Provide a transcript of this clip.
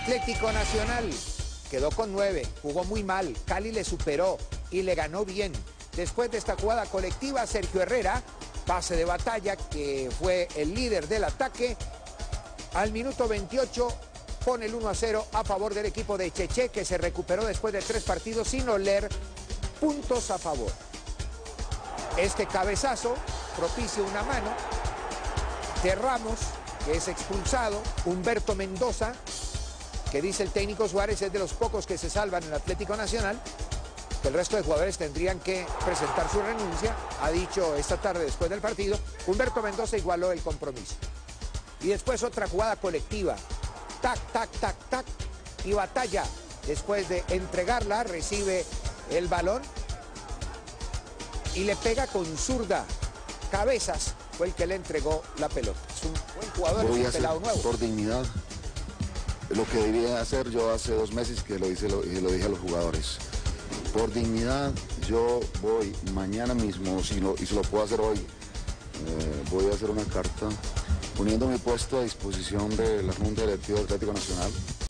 Atlético Nacional quedó con 9, jugó muy mal, Cali le superó y le ganó bien. Después de esta jugada colectiva, Sergio Herrera, pase de Batalla, que fue el líder del ataque, al minuto 28 pone el 1-0 a favor del equipo de Cheche, que se recuperó después de 3 partidos sin oler puntos a favor. Este cabezazo propicia una mano de Ramos, que es expulsado. Humberto Mendoza, que dice el técnico Suárez es de los pocos que se salvan en el Atlético Nacional, que el resto de jugadores tendrían que presentar su renuncia, ha dicho esta tarde después del partido. Humberto Mendoza igualó el compromiso. Y después otra jugada colectiva, tac, tac, tac, tac, y Batalla, después de entregarla, recibe el balón y le pega con zurda. Cabezas fue el que le entregó la pelota. Es un buen jugador, Voy es a un pelado hacer nuevo. por dignidad lo que debía hacer yo hace 2 meses que lo hice y lo dije a los jugadores. Por dignidad yo voy mañana mismo, y se lo puedo hacer hoy, voy a hacer una carta poniendo mi puesto a disposición de la Junta Directiva del Atlético Nacional.